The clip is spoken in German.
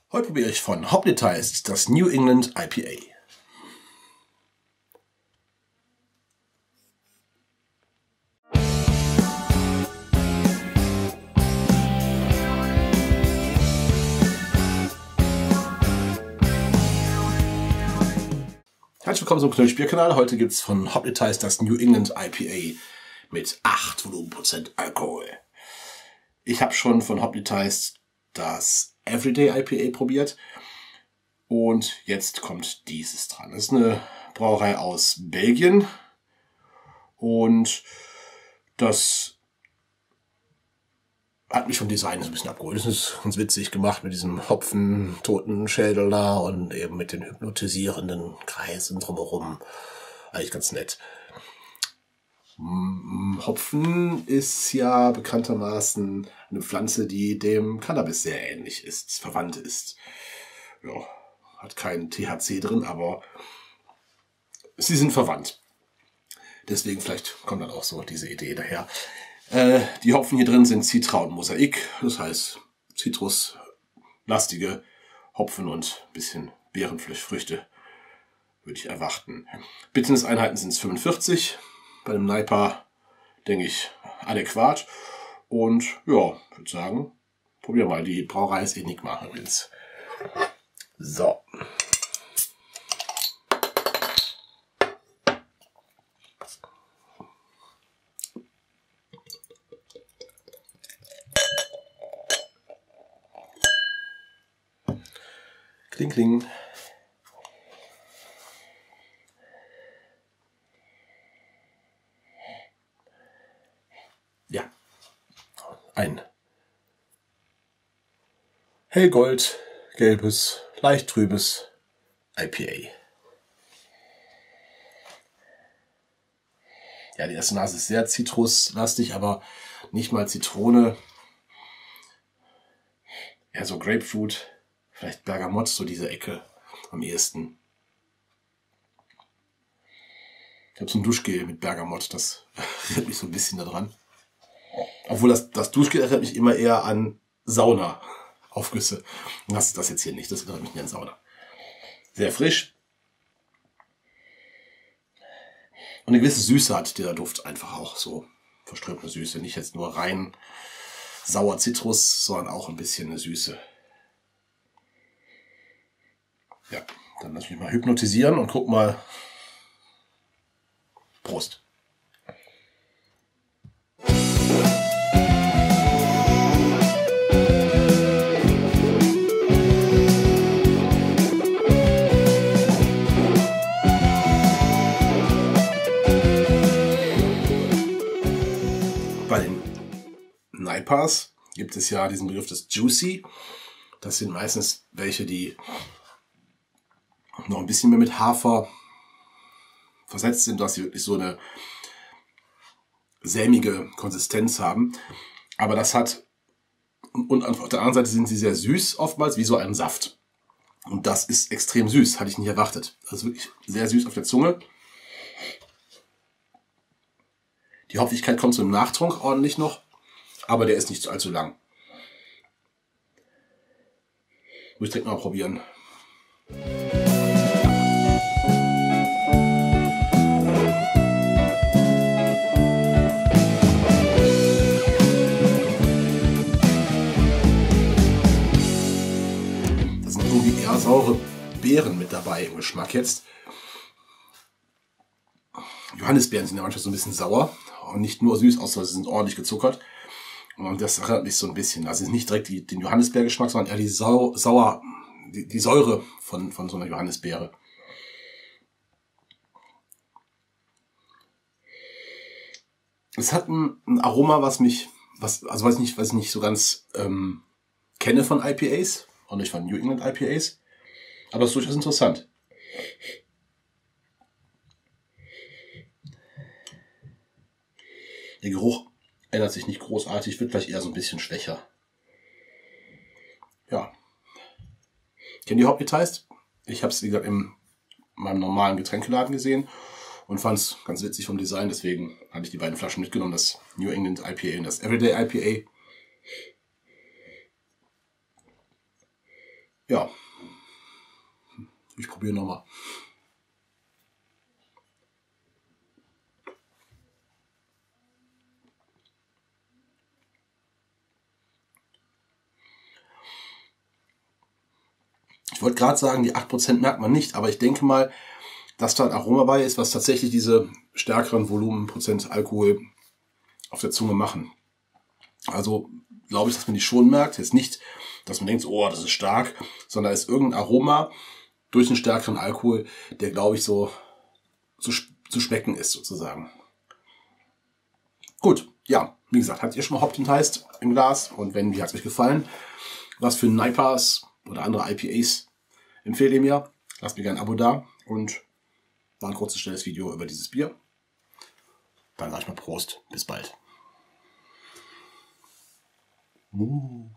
Heute probiere ich von Hoplitized das New England IPA. Herzlich willkommen zum Knöllspielkanal. Heute gibt es von Hoplitized das New England IPA mit 8 Volumenprozent Alkohol. Ich habe schon von Hoplitized das Everyday IPA probiert und jetzt kommt dieses dran. Das ist eine Brauerei aus Belgien und das hat mich vom Design so ein bisschen abgeholt. Das ist ganz witzig gemacht mit diesem Hopfen-Totenschädel da und eben mit den hypnotisierenden Kreisen drumherum. Eigentlich ganz nett. Hopfen ist ja bekanntermaßen eine Pflanze, die dem Cannabis sehr ähnlich ist, verwandt ist. Ja, hat kein THC drin, aber sie sind verwandt. Deswegen vielleicht kommt dann auch so diese Idee daher. Die Hopfen hier drin sind Citra und Mosaik, das heißt zitruslastige Hopfen und ein bisschen Beerenfrüchte würde ich erwarten. Bitterniseinheiten sind es 45. Bei einem NIPA denke ich adäquat. Und ja, ich würde sagen, probieren wir mal. Die Brauerei ist Enigma übrigens. So. Kling, kling. Ja, ein hellgold, gelbes, leicht trübes IPA. Ja, die erste Nase ist sehr zitruslastig, aber nicht mal Zitrone. Eher so Grapefruit, vielleicht Bergamott, so diese Ecke am ehesten. Ich habe so ein Duschgel mit Bergamott, das erinnert mich so ein bisschen daran. Obwohl das Duschgel erinnert mich immer eher an Sauna-Aufgüsse. Und das ist das jetzt hier nicht, das erinnert mich nicht an Sauna. Sehr frisch. Und eine gewisse Süße hat der Duft einfach auch, so verströmte Süße. Nicht jetzt nur rein sauer Zitrus, sondern auch ein bisschen eine Süße. Ja, dann lass mich mal hypnotisieren und guck mal. Prost. Bei den NIPAs gibt es ja diesen Begriff des Juicy. Das sind meistens welche, die noch ein bisschen mehr mit Hafer versetzt sind, dass sie wirklich so eine sämige Konsistenz haben. Aber das hat, und auf der anderen Seite sind sie sehr süß oftmals, wie so ein Saft. Und das ist extrem süß, hatte ich nicht erwartet. Das ist wirklich sehr süß auf der Zunge. Die Hopfigkeit kommt so im Nachtrunk ordentlich noch, aber der ist nicht allzu lang. Muss ich direkt mal probieren. Da sind irgendwie eher saure Beeren mit dabei im Geschmack jetzt. Johannisbeeren sind ja manchmal so ein bisschen sauer und nicht nur süß, außer sie sind ordentlich gezuckert. Und das erinnert mich so ein bisschen. Also nicht direkt den Johannisbeergeschmack, sondern eher die Säure von so einer Johannisbeere. Es hat ein Aroma, was ich nicht so ganz kenne von IPAs und nicht von New England IPAs. Aber es ist durchaus interessant. Der Geruch ändert sich nicht großartig, wird vielleicht eher so ein bisschen schwächer. Ja. Kennt ihr Hoplitized? Ich habe es, wie gesagt, in meinem normalen Getränkeladen gesehen und fand es ganz witzig vom Design. Deswegen hatte ich die beiden Flaschen mitgenommen, das New England IPA und das Everyday IPA. Ja, ich probiere nochmal. Ich wollte gerade sagen, die 8% merkt man nicht, aber ich denke mal, dass da ein Aroma bei ist, was tatsächlich diese stärkeren Volumenprozent Alkohol auf der Zunge machen. Also glaube ich, dass man die schon merkt. Jetzt nicht, dass man denkt, oh, das ist stark, sondern es ist irgendein Aroma durch einen stärkeren Alkohol, der, glaube ich, so zu schmecken ist sozusagen. Gut, ja, wie gesagt, habt ihr schon mal Hopfenteist im Glas? Und wenn, wie hat es euch gefallen? Was für NIPAs oder andere IPAs empfehlt ihr mir? Lasst mir gerne ein Abo da und war ein kurzes, schnelles Video über dieses Bier. Dann sage ich mal Prost, bis bald.